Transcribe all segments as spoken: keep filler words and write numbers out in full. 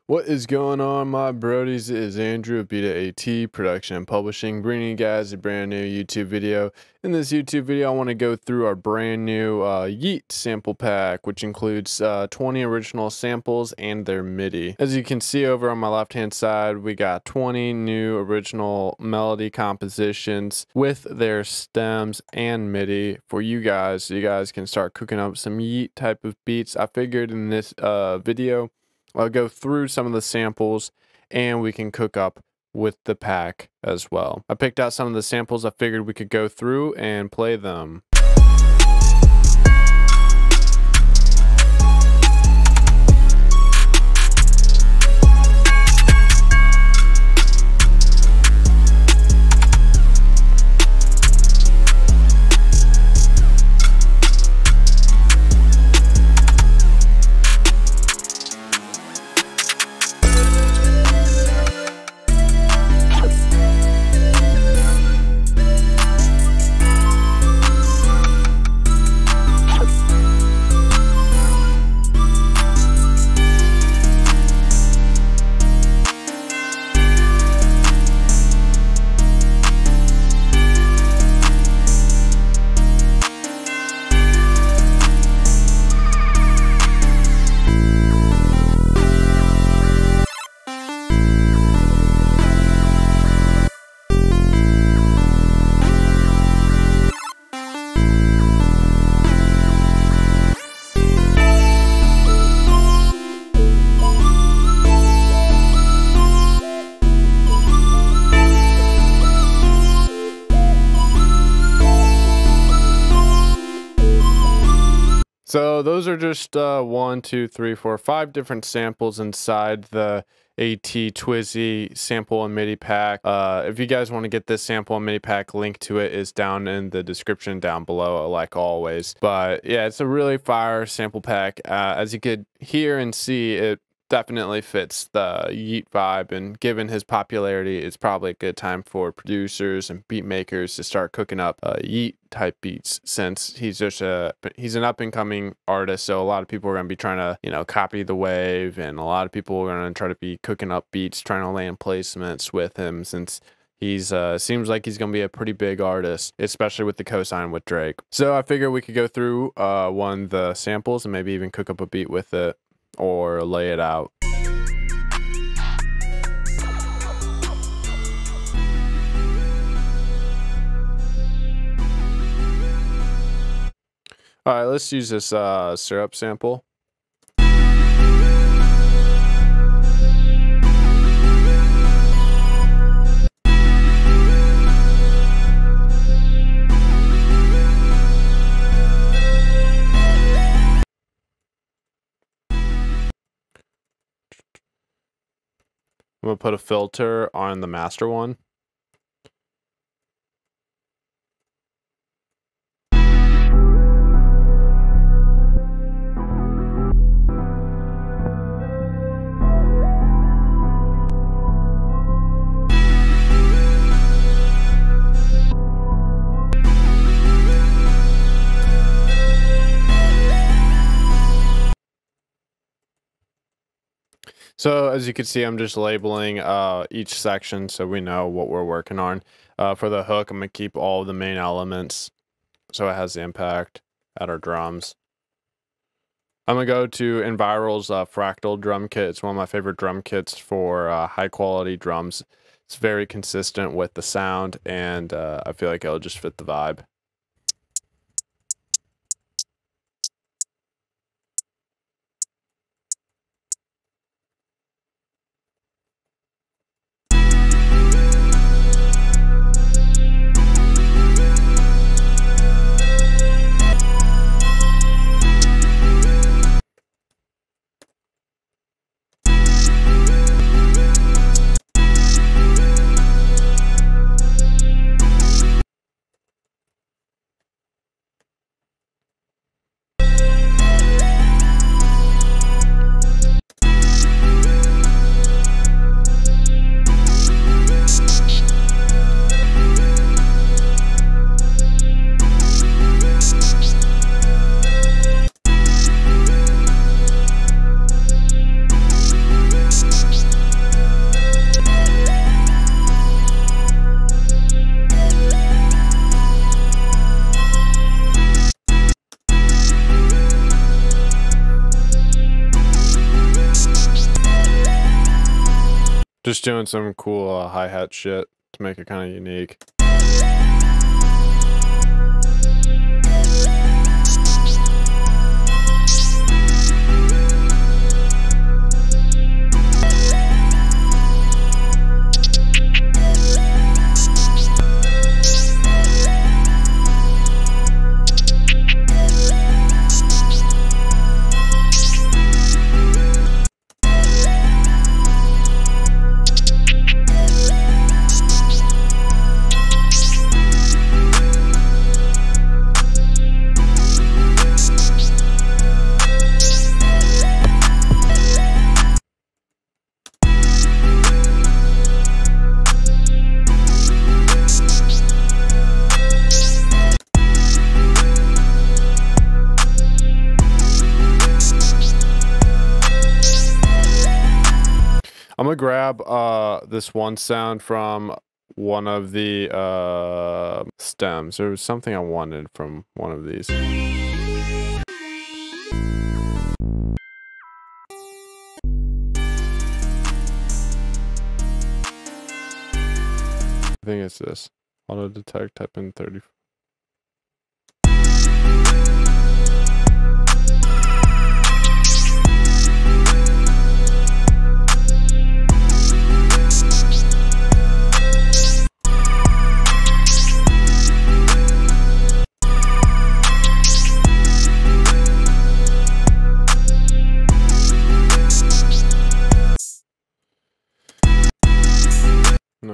What is going on, my brodies? It is Andrew of Beta AT Production and Publishing, bringing you guys a brand new YouTube video. In this YouTube video, I want to go through our brand new uh, Yeet sample pack, which includes uh, twenty original samples and their MIDI. As you can see over on my left-hand side, we got twenty new original melody compositions with their stems and MIDI for you guys, so you guys can start cooking up some Yeet type of beats. I figured in this uh, video, I'll go through some of the samples and we can cook up with the pack as well. I picked out some of the samples I figured we could go through and play them. So those are just uh, one, two, three, four, five different samples inside the AT Twizzy sample and MIDI pack. Uh, if you guys want to get this sample and MIDI pack, link to it is down in the description down below, like always. But yeah, it's a really fire sample pack. Uh, as you could hear and see, it definitely fits the Yeet vibe, and given his popularity, it's probably a good time for producers and beat makers to start cooking up uh, Yeet type beats, since he's just a he's an up and coming artist. So a lot of people are going to be trying to, you know, copy the wave, and a lot of people are going to try to be cooking up beats, trying to land placements with him, since He's uh, seems like he's going to be a pretty big artist, especially with the cosign with Drake. So I figured we could go through uh, one of the samples and maybe even cook up a beat with it or lay it out. All right, let's use this uh, syrup sample. I'm gonna put a filter on the master one. So as you can see, I'm just labeling uh, each section so we know what we're working on. Uh, for the hook, I'm going to keep all of the main elements so it has the impact at our drums. I'm going to go to Enviral's uh, Fractal drum kit. It's one of my favorite drum kits for uh, high quality drums. It's very consistent with the sound, and uh, I feel like it'll just fit the vibe. Just doing some cool uh, hi-hat shit to make it kind of unique. I'm gonna grab uh, this one sound from one of the uh, stems. There was something I wanted from one of these. I think it's this. Auto detect, type in thirty. No.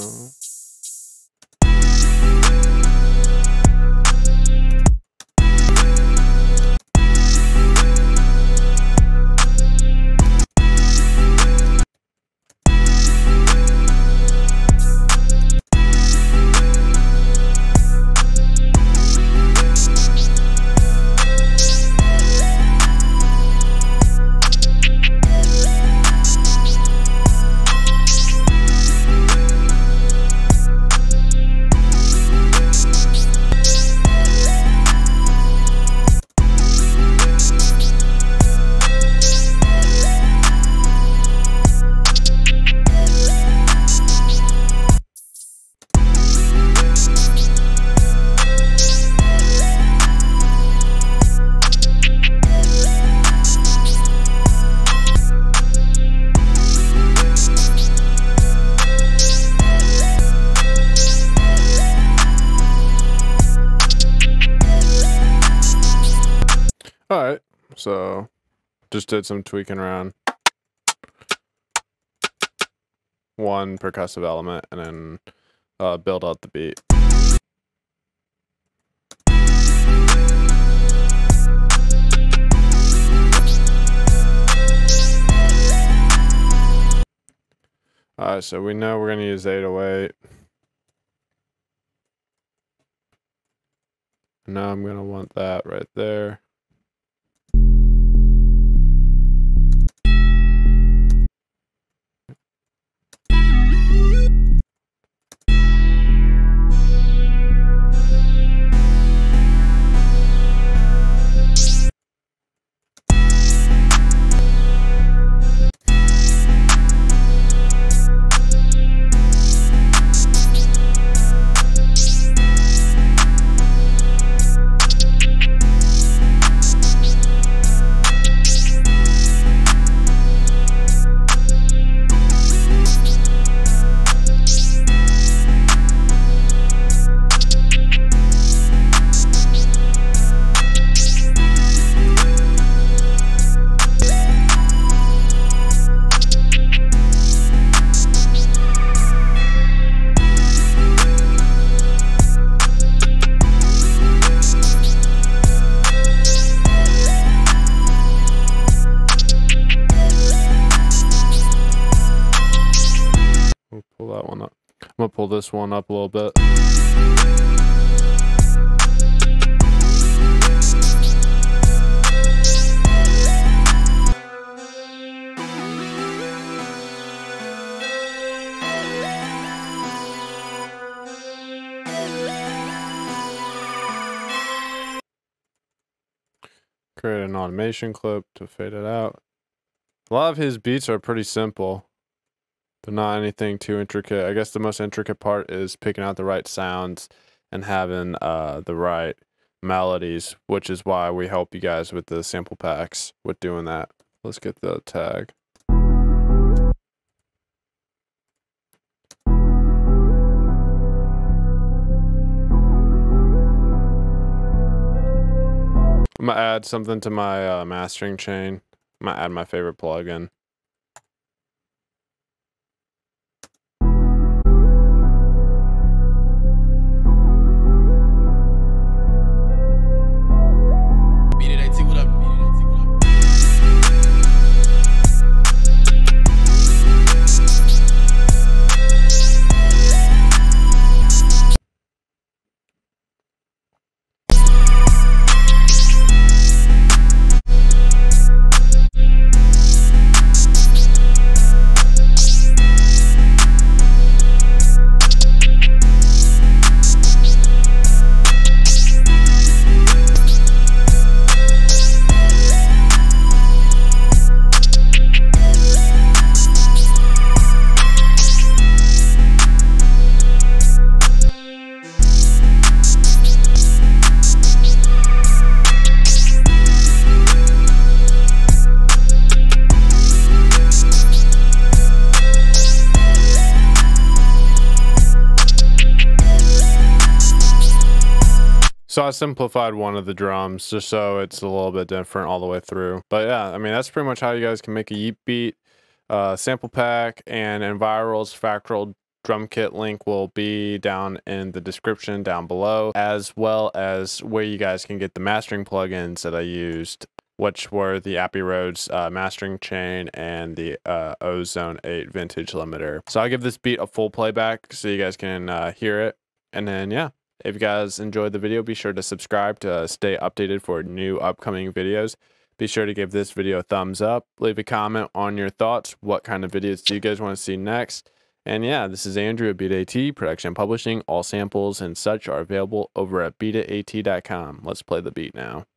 Alright, so just did some tweaking around. One percussive element and then uh, build out the beat. Alright, so we know we're going to use eight oh eight. Now I'm going to want that right there. Pull that one up. I'm gonna pull this one up a little bit. Create an automation clip to fade it out. A lot of his beats are pretty simple. But not anything too intricate. I guess the most intricate part is picking out the right sounds and having uh, the right melodies, which is why we help you guys with the sample packs with doing that. Let's get the tag. I'm gonna add something to my uh, mastering chain. I'm gonna add my favorite plugin. So I simplified one of the drums just so it's a little bit different all the way through. But yeah, I mean, that's pretty much how you guys can make a Yeet beat. Uh, sample pack and Enviral's Fractal drum kit link will be down in the description down below, as well as where you guys can get the mastering plugins that I used, which were the Abbey Roads uh, mastering chain and the uh, Ozone eight vintage limiter. So I'll give this beat a full playback so you guys can uh, hear it. And then, yeah. If you guys enjoyed the video, be sure to subscribe to stay updated for new upcoming videos. Be sure to give this video a thumbs up. Leave a comment on your thoughts. What kind of videos do you guys want to see next? And yeah, this is Andrew at Beta AT Production Publishing. All samples and such are available over at beta at dot com. Let's play the beat now.